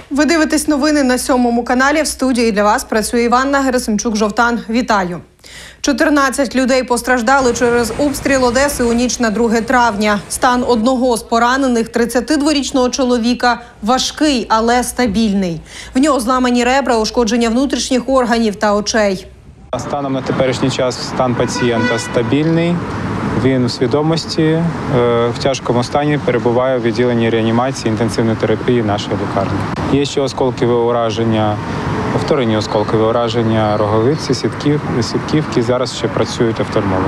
Ви дивитесь новини на 7-му каналі. В студії для вас працює Іванна Герасимчук-Жовтан. Вітаю! 14 людей постраждали через обстріл Одеси у ніч на 2 травня. Стан одного з поранених, 32-річного чоловіка, важкий, але стабільний. В нього зламані ребра, ушкодження внутрішніх органів та очей. Станом на теперішній час стан пацієнта стабільний. Він у свідомості, в тяжкому стані перебуває у відділенні реанімації інтенсивної терапії нашої лікарні. Є ще осколкове ураження, повторені осколкові ураження роговиці, сітківки. Зараз ще працюють офтальмологи.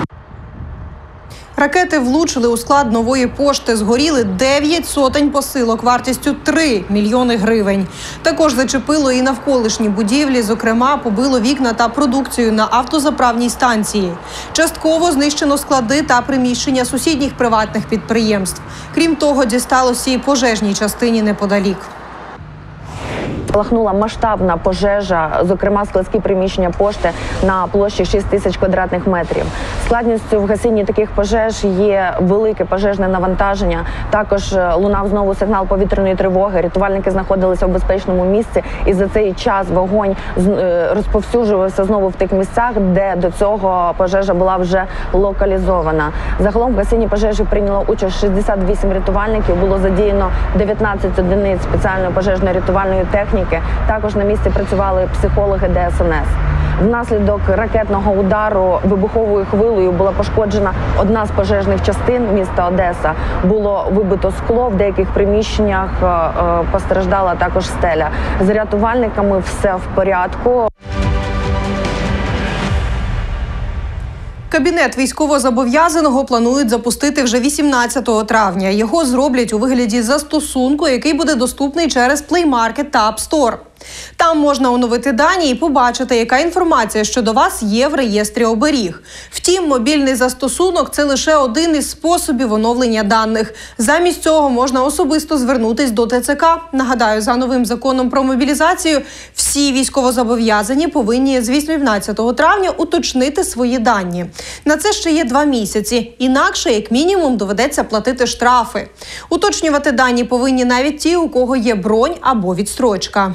Ракети влучили у склад Нової пошти. Згоріли 9 сотень посилок вартістю 3 мільйони гривень. Також зачепило і навколишні будівлі, зокрема, побило вікна та продукцію на автозаправній станції. Частково знищено склади та приміщення сусідніх приватних підприємств. Крім того, дісталося і пожежній частині неподалік. Спалахнула масштабна пожежа, зокрема складські приміщення пошти на площі 6 тисяч квадратних метрів. Складністю в гасінні таких пожеж є велике пожежне навантаження. Також лунав знову сигнал повітряної тривоги. Рятувальники знаходилися в безпечному місці, і за цей час вогонь розповсюджувався знову в тих місцях, де до цього пожежа була вже локалізована. Загалом в гасінні пожежі прийняло участь 68 рятувальників, було задіяно 19 одиниць спеціальної пожежно-рятувальної техніки. Також на місці працювали психологи ДСНС. Внаслідок ракетного удару вибуховою хвилею була пошкоджена одна з пожежних частин міста Одеса. Було вибито скло, в деяких приміщеннях постраждала також стеля. З рятувальниками все в порядку. Кабінет військовозобов'язаного планують запустити вже 18 травня. Його зроблять у вигляді застосунку, який буде доступний через Play Market та App Store. Там можна оновити дані і побачити, яка інформація щодо вас є в реєстрі оберіг. Втім, мобільний застосунок – це лише один із способів оновлення даних. Замість цього можна особисто звернутись до ТЦК. Нагадаю, за новим законом про мобілізацію всі військовозобов'язані повинні з 18 травня уточнити свої дані. На це ще є 2 місяці. Інакше, як мінімум, доведеться платити штрафи. Уточнювати дані повинні навіть ті, у кого є бронь або відстрочка.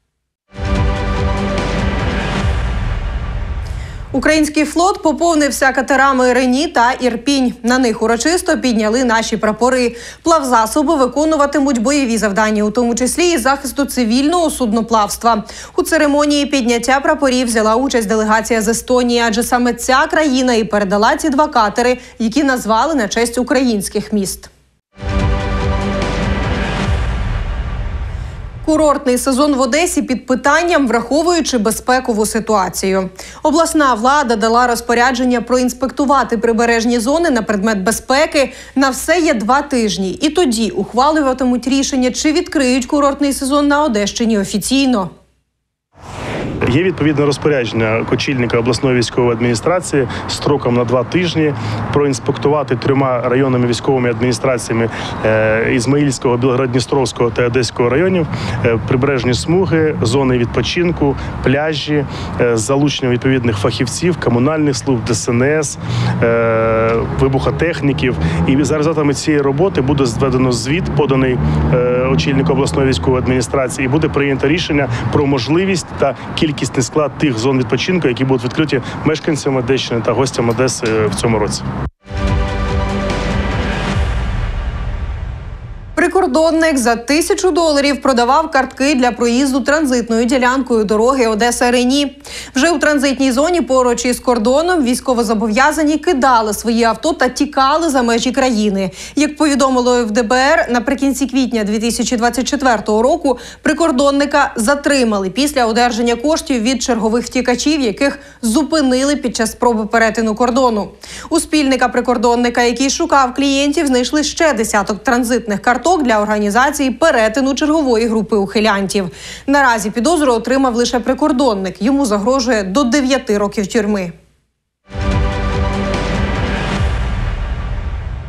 Український флот поповнився катерами «Рені» та «Ірпінь». На них урочисто підняли наші прапори. Плавзасоби виконуватимуть бойові завдання, у тому числі і захисту цивільного судноплавства. У церемонії підняття прапорів взяла участь делегація з Естонії, адже саме ця країна і передала ці 2 катери, які назвали на честь українських міст. Курортний сезон в Одесі під питанням, враховуючи безпекову ситуацію. Обласна влада дала розпорядження проінспектувати прибережні зони на предмет безпеки. На все є 2 тижні. І тоді ухвалюватимуть рішення, чи відкриють курортний сезон на Одещині офіційно. Є відповідне розпорядження очільника обласної військової адміністрації строком на 2 тижні проінспектувати 3 районними військовими адміністраціями Ізмаїльського, Білгород-Дністровського та Одеського районів прибережні смуги, зони відпочинку, пляжі з залученням відповідних фахівців, комунальних служб, ДСНС, вибухотехніків. І за результатами цієї роботи буде зведено звіт, поданий очільнику обласної військової адміністрації, і буде прийнято рішення про можливість та кількісний склад тих зон відпочинку, які будуть відкриті мешканцям Одещини та гостям Одеси в цьому році. Прикордонник за $1000 продавав картки для проїзду транзитною ділянкою дороги Одеса-Рені. Вже у транзитній зоні поруч із кордоном військовозобов'язані кидали свої авто та тікали за межі країни. Як повідомило в ДБР, наприкінці квітня 2024 року прикордонника затримали після одержання коштів від чергових втікачів, яких зупинили під час спроби перетину кордону. У спільника прикордонника, який шукав клієнтів, знайшли ще десяток транзитних карток для організації перетину чергової групи ухилянтів. Наразі підозру отримав лише прикордонник. Йому загрожує до 9 років тюрми.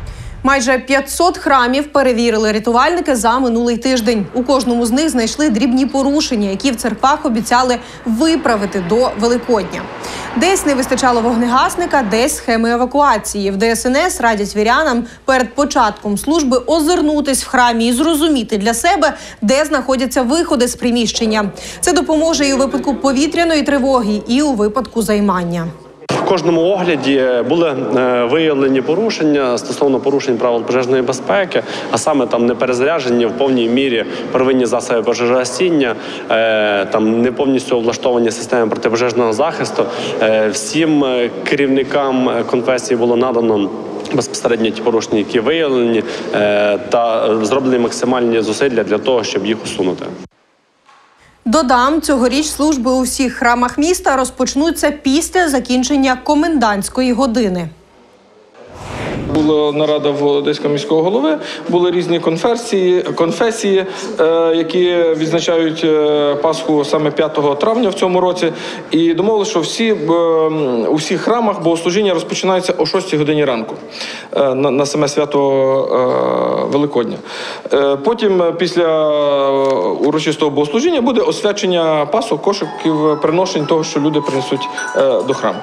Майже 500 храмів перевірили рятувальники за минулий тиждень. У кожному з них знайшли дрібні порушення, які в церквах обіцяли виправити до Великодня. Десь не вистачало вогнегасника, десь схеми евакуації. В ДСНС радять вірянам перед початком служби озирнутись в храмі і зрозуміти для себе, де знаходяться виходи з приміщення. Це допоможе і у випадку повітряної тривоги, і у випадку займання. В кожному огляді були виявлені порушення стосовно порушень правил пожежної безпеки, а саме там неперезаряджені в повній мірі первинні засоби пожежогасіння, там не повністю облаштовані системи протипожежного захисту. Всім керівникам конфесії було надано безпосередньо ті порушення, які виявлені, та зроблені максимальні зусилля для того, щоб їх усунути. Додам, цьогоріч служби у всіх храмах міста розпочнуться після закінчення комендантської години. Була нарада в Одеського міського голови, були різні конфесії, які відзначають Пасху саме 5 травня в цьому році. І домовилися, що у всіх храмах богослужіння розпочинаються о 6 годині ранку на саме свято Великодня. Потім, після урочистого богослужіння, буде освячення пасок, кошиків, приношень того, що люди принесуть до храму.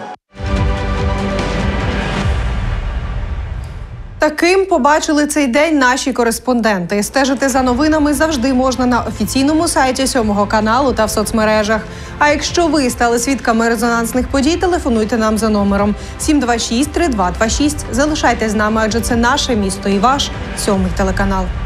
Таким побачили цей день наші кореспонденти. Стежити за новинами завжди можна на офіційному сайті 7 каналу та в соцмережах. А якщо ви стали свідками резонансних подій, телефонуйте нам за номером 726 3226. Залишайтесь з нами, адже це наше місто і ваш 7 телеканал.